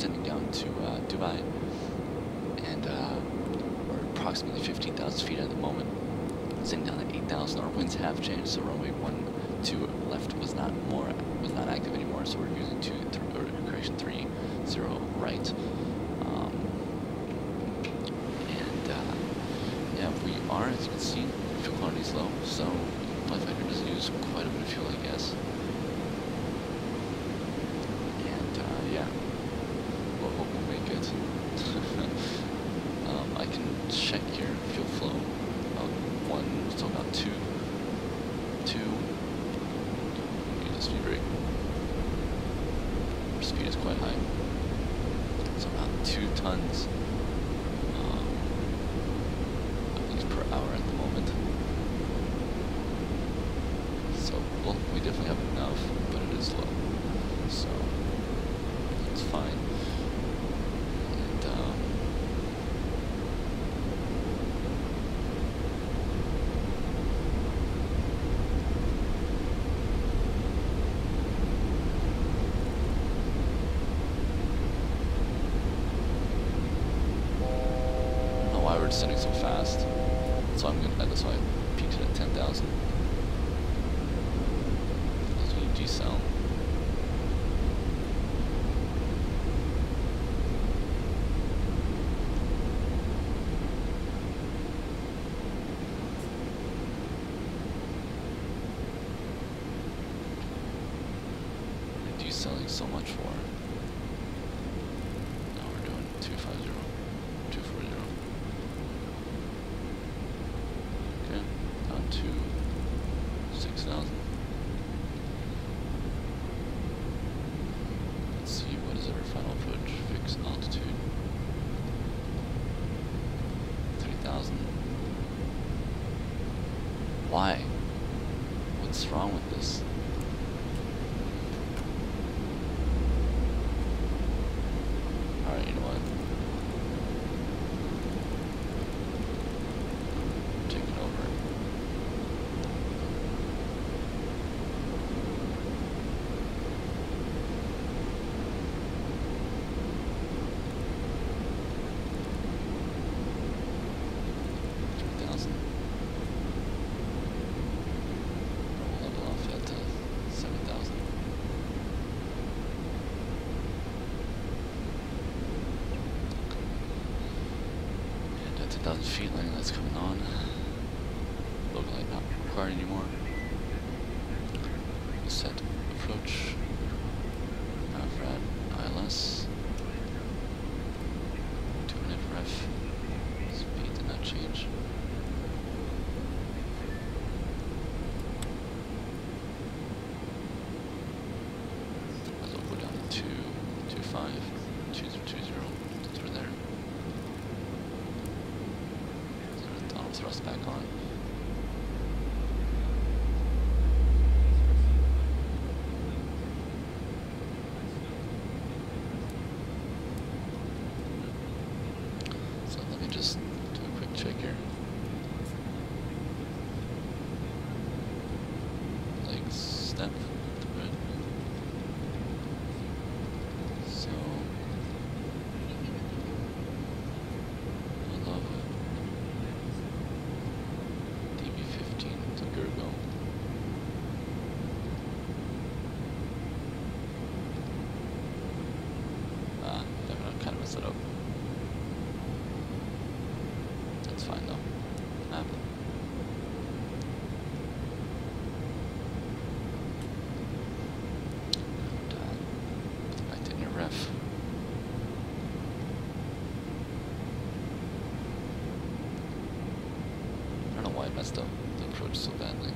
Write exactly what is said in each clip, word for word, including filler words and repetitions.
descending down to uh, Dubai, and uh, we're approximately fifteen thousand feet at the moment. Sitting down at eight thousand. Our winds have changed, so runway one two left was not more was not active anymore. So we're using two th or correction three zero right. Um, and uh, yeah, we are, as you can see, fuel quantity is low, so flight fighter does use quite a bit of fuel, I guess. And uh, yeah, we'll hope we'll make it. um, I can check your fuel flow. One, so about two, two, use the speed brake. Our speed is quite high. So about two tons, um, at least per hour at the moment. So, well, we definitely have enough, but it is low. So, it's fine. And, um, descending so fast, so I'm gonna. That's why I peaked it at ten thousand. As we decel. We're decelling so much for. Now we're doing two five zero, two four zero. Down to six thousand. Let's see, what is our final approach? Fixed altitude. three thousand. Why? What's wrong with this? Alright, you know what? ten thousand feet landing lights coming on. Local light not required anymore. Set approach. Avrad I L S. two minute ref. Speed did not change. Might as well go down to two two five, two zero two zero. Through there. Thrust back on. So let me just do a quick check here. Legs step to it. So I love D B fifteen to Gergo. Ah, I'm gonna kind of mess it up. That's fine though. Ah. And, uh, back to inner ref. I don't know why I messed up the approach so badly.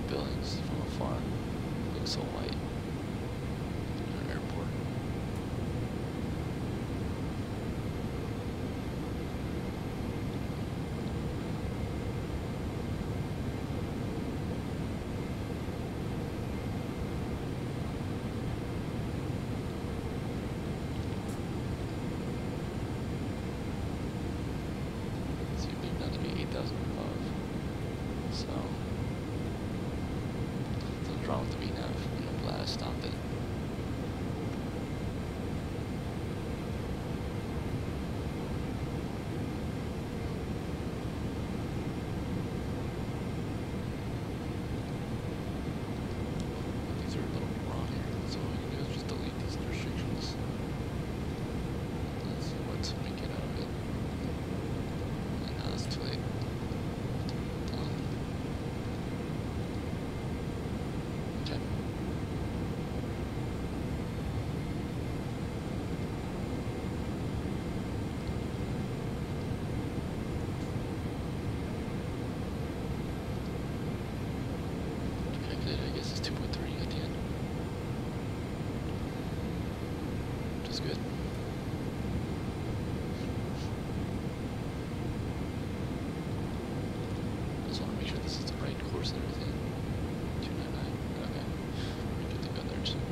buildings from afar. Look so white. An airport. See, maybe not to be eight thousand above. So, something's wrong with the V NAV. I'm glad I stopped it. These are a little wrong here, so all you can do is just delete these restrictions. Let's see what we get out of it. And now it's too late. Done. Okay. Calculated, I guess it's two point three at the end. Which is good. Just want to make sure this is the right course and everything. two ninety-nine. Okay. We're good to go there too.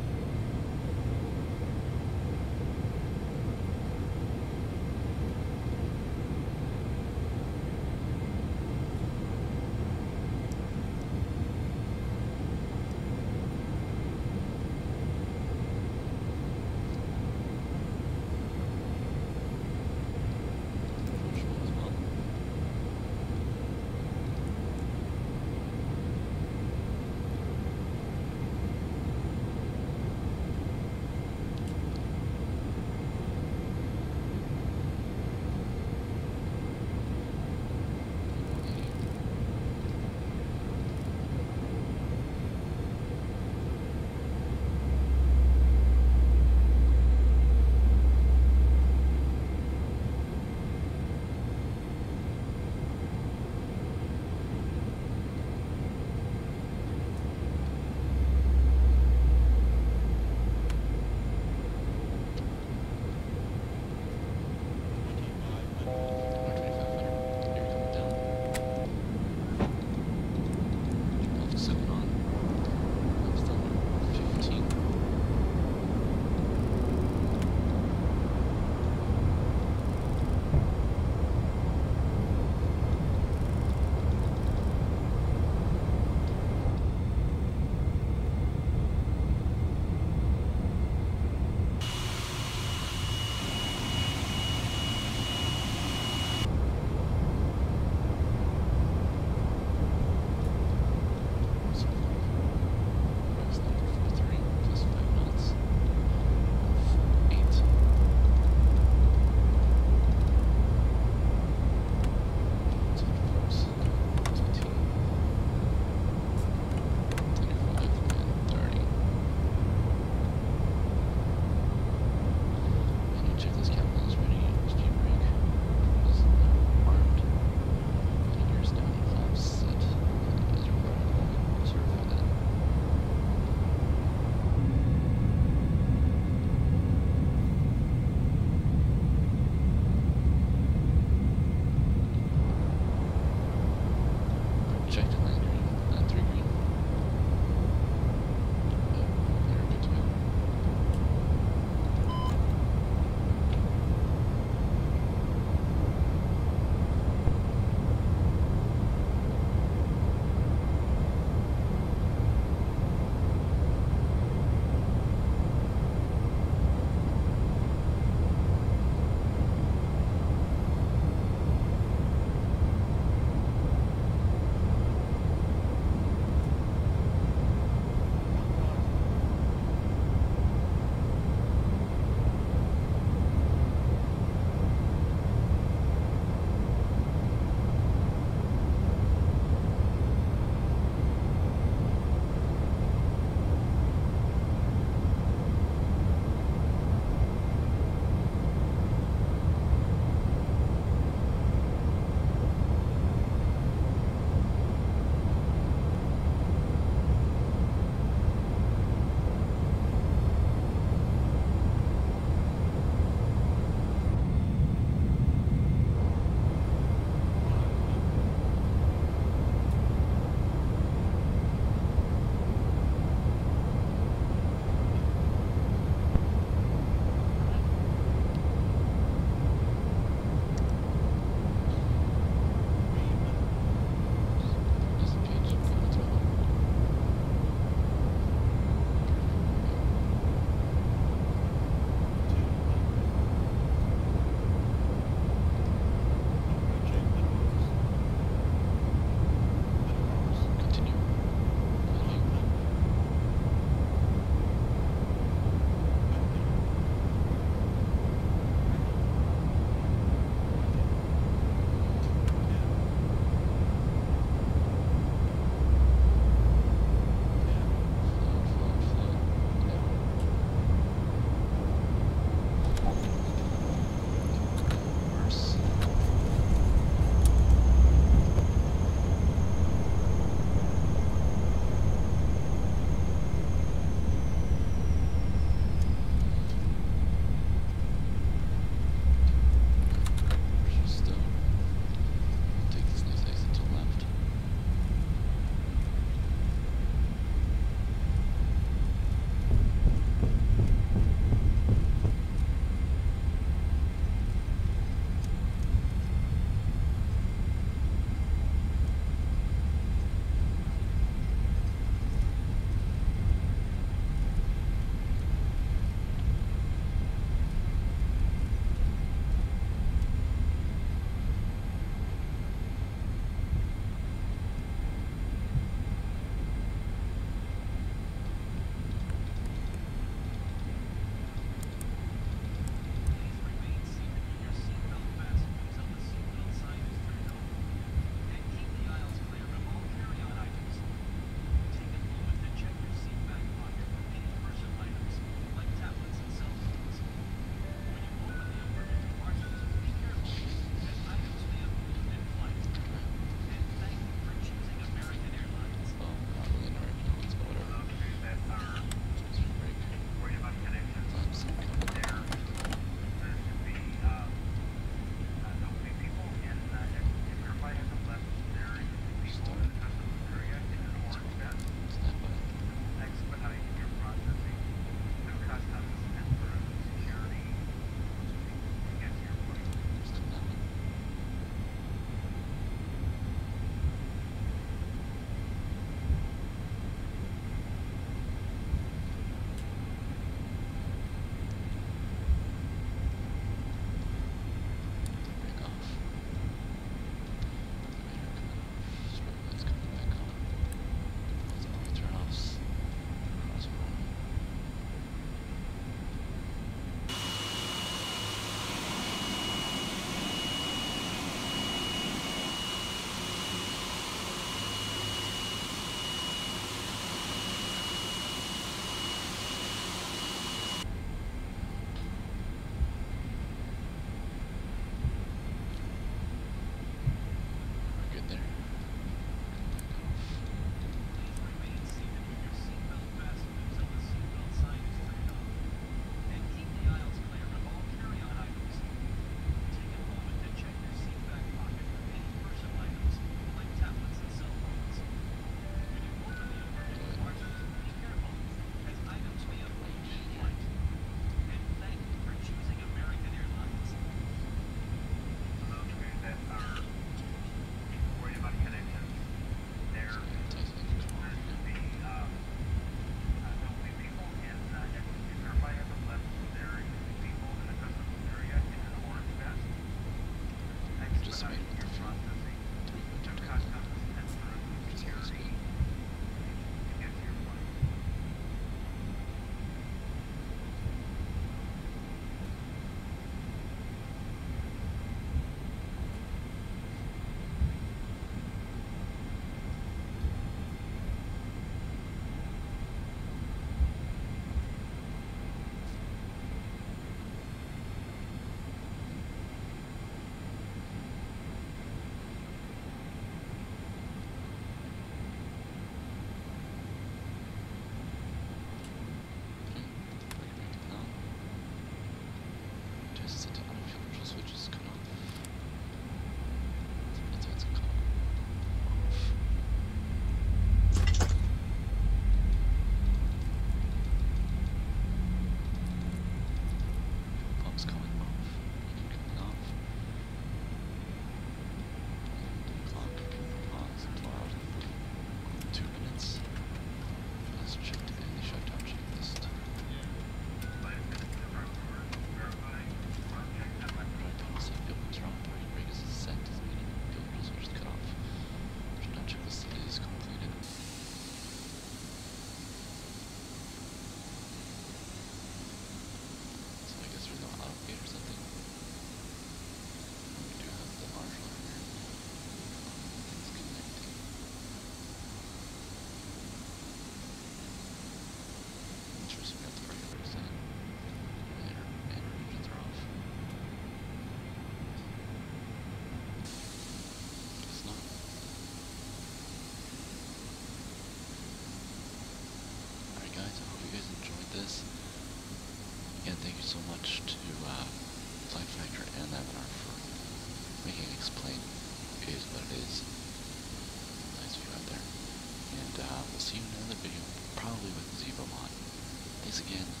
so much to uh, Flight Factor and Avatar for making it explain it is what it is. Nice view out there. And uh, we'll see you in another video, probably with Zebra Mod. Thanks again.